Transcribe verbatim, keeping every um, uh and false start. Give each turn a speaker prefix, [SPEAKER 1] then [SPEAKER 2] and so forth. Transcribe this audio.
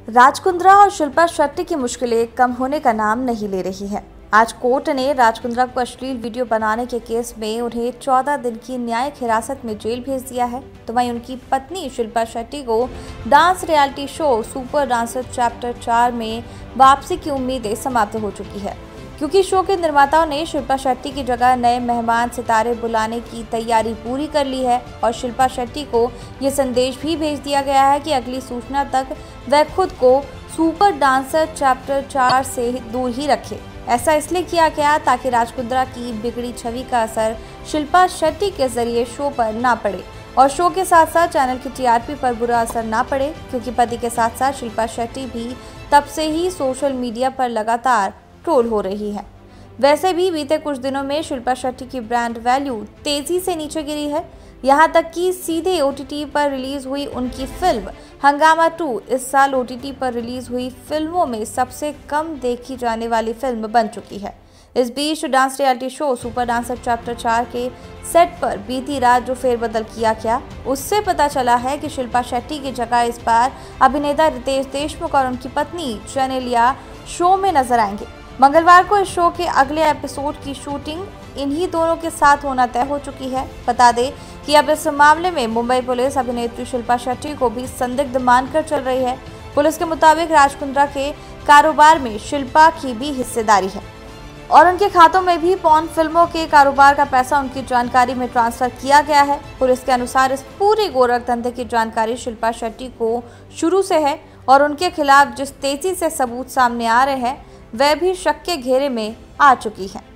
[SPEAKER 1] राज कुंद्रा और शिल्पा शेट्टी की मुश्किलें कम होने का नाम नहीं ले रही है। आज कोर्ट ने राज कुंद्रा को अश्लील वीडियो बनाने के केस में उन्हें चौदह दिन की न्यायिक हिरासत में जेल भेज दिया है। तो वहीं उनकी पत्नी शिल्पा शेट्टी को dance reality show super dancer chapter चार में वापसी की उम्मीदें समाप्त हो चुकी है, क्योंकि शो के निर्माताओं ने शिल्पा शेट्टी की जगह नए मेहमान सितारे बुलाने की तैयारी पूरी कर ली है और शिल्पा शेट्टी को ये संदेश भी भेज दिया गया है कि अगली सूचना तक वह खुद को सुपर डांसर चैप्टर चार से दूर ही रखे। ऐसा इसलिए किया गया ताकि राज कुंद्रा की बिगड़ी छवि का असर शिल्पा शेट्टी के जरिए शो पर ना पड़े और शो के साथ साथ चैनल की टीआरपी पर बुरा असर ना पड़े, क्योंकि पति के साथ साथ शिल्पा शेट्टी भी तब से ही सोशल मीडिया पर लगातार ट्रोल हो रही है। वैसे भी बीते कुछ दिनों में शिल्पा शेट्टी की ब्रांड वैल्यू तेजी से नीचे गिरी है, यहाँ तक कि सीधे ओटीटी पर रिलीज हुई उनकी फिल्म हंगामा टू इस साल ओटीटी पर रिलीज हुई फिल्मों में सबसे कम देखी जाने वाली फिल्म बन चुकी है। इस बीच dance reality show super dancer chapter चार के सेट पर बीती रात जो फेरबदल किया गया, उससे पता चला है कि शिल्पा शेट्टी की जगह इस बार अभिनेता रितेश देशमुख और उनकी पत्नी जेनेलिया शो में नजर आएंगे। मंगलवार को इस शो के अगले एपिसोड की शूटिंग इन्हीं दोनों के साथ होना तय हो चुकी है। बता दें कि अब इस मामले में मुंबई पुलिस अभिनेत्री शिल्पा शेट्टी को भी संदिग्ध मानकर चल रही है। पुलिस के मुताबिक राज कुंद्रा के कारोबार में शिल्पा की भी हिस्सेदारी है और उनके खातों में भी पॉर्न फिल्मों के कारोबार का पैसा उनकी जानकारी में ट्रांसफर किया गया है। पुलिस के अनुसार इस पूरे गोरख धंधे की जानकारी शिल्पा शेट्टी को शुरू से है और उनके खिलाफ जिस तेजी से सबूत सामने आ रहे हैं वह भी शक के घेरे में आ चुकी है।